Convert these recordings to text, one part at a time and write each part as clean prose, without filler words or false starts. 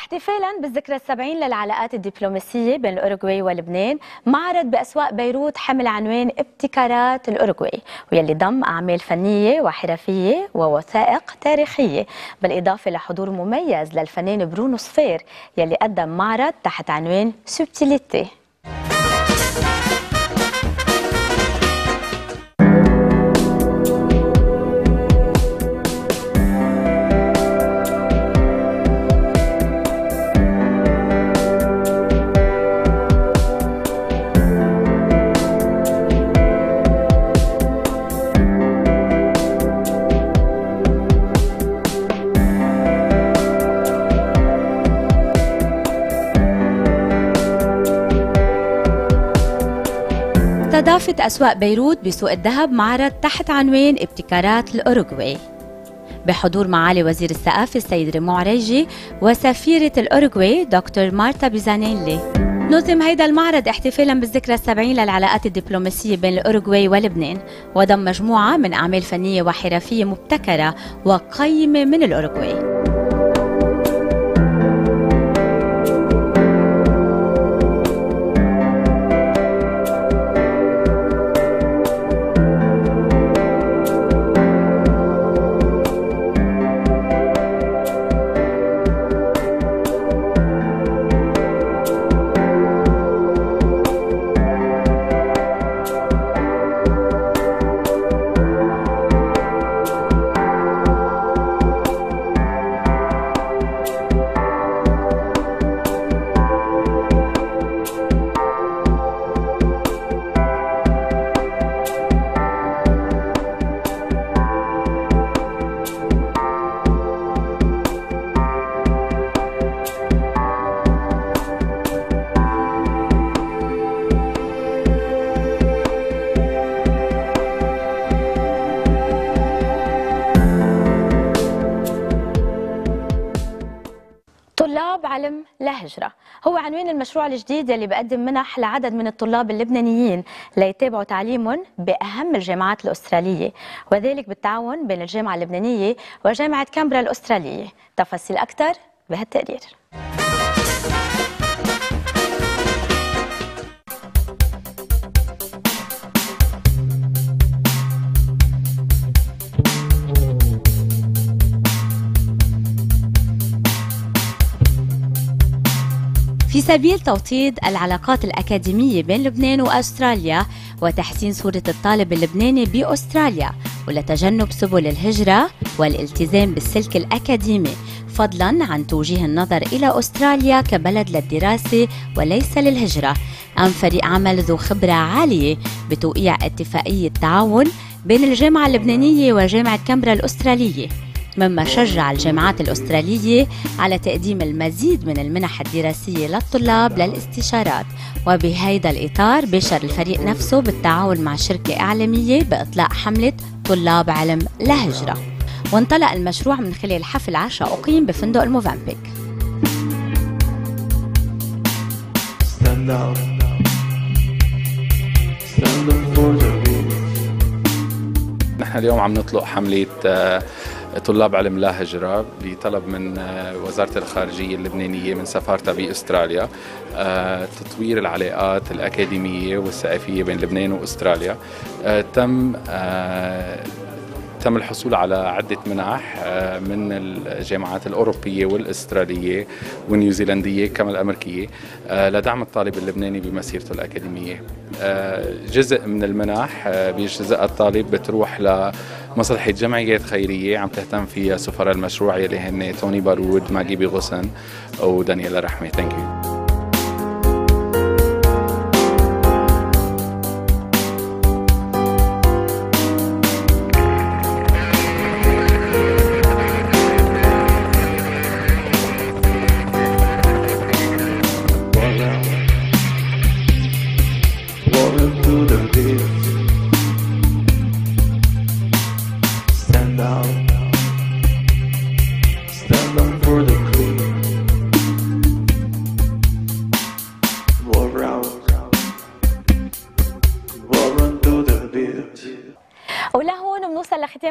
احتفالا بالذكرى السبعين للعلاقات الدبلوماسية بين الأوروغواي ولبنان، معرض بأسواق بيروت حمل عنوان ابتكارات الأوروغواي، واللي ضم أعمال فنية وحرفية ووثائق تاريخية، بالإضافة لحضور مميز للفنان برونو صفير يلي قدم معرض تحت عنوان سوبتيليتي. استضافت أسواق بيروت بسوق الذهب معرض تحت عنوان ابتكارات الأوروغواي بحضور معالي وزير الثقافة السيد ريمون عريجي وسفيرة الأوروغواي دكتور مارتا بيزانيلي. نظم هيدا المعرض احتفالا بالذكرى السبعين للعلاقات الدبلوماسية بين الأوروغواي ولبنان، وضم مجموعة من أعمال فنية وحرفية مبتكرة وقيمة من الأوروغواي. طلاب علم لا هجرة هو عنوان المشروع الجديد يلي بقدم منح لعدد من الطلاب اللبنانيين ليتابعوا تعليمهم بأهم الجامعات الأسترالية، وذلك بالتعاون بين الجامعة اللبنانية وجامعة كامبرا الأسترالية. تفاصيل أكثر بهالتقرير. في سبيل توطيد العلاقات الأكاديمية بين لبنان وأستراليا وتحسين صورة الطالب اللبناني بأستراليا، ولتجنب سبل الهجرة والالتزام بالسلك الأكاديمي، فضلاً عن توجيه النظر إلى أستراليا كبلد للدراسة وليس للهجرة، قام فريق عمل ذو خبرة عالية بتوقيع اتفاقية تعاون بين الجامعة اللبنانية وجامعة كامبرا الأسترالية، مما شجع الجامعات الأسترالية على تقديم المزيد من المنح الدراسية للطلاب للاستشارات. وبهيدا الإطار باشر الفريق نفسه بالتعاون مع شركة إعلامية بإطلاق حملة طلاب علم لا هجرة، وانطلق المشروع من خلال حفل عشاء أقيم بفندق الموفنبيك. نحن اليوم عم نطلق حملة طلاب علم لا هجرة بطلب من وزارة الخارجية اللبنانية من سفارتها بأستراليا تطوير العلاقات الأكاديمية والثقافية بين لبنان وأستراليا. تم الحصول على عدة منح من الجامعات الأوروبية والأسترالية والنيوزيلندية كما الأمريكية لدعم الطالب اللبناني بمسيرته الأكاديمية. جزء من المنح بجزء الطالب بتروح لمصلحة جمعيات خيرية عم تهتم فيها سفراء المشروع يلي هن توني بارود، ماجي بغصن ودانييلا رحمة. ثانك يو.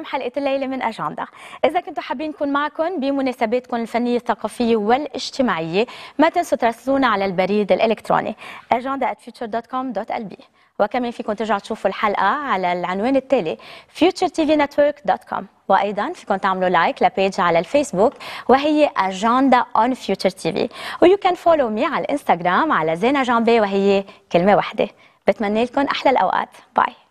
حلقة الليلة من أجندة. إذا كنتوا حابين نكون معكم بمناسباتكم الفنية الثقافية والاجتماعية ما تنسوا تراسلونا على البريد الإلكتروني agenda@future.com.lb. وكمان فيكم ترجعوا تشوفوا الحلقة على العنوان التالي futuretvnetwork.com. وأيضا فيكم تعملوا لايك لبيج على الفيسبوك وهي أجندة on Future TV. ويو كان فولو مي على الانستغرام على زينة جامبي وهي كلمة واحدة. بتمنى لكم أحلى الأوقات. باي.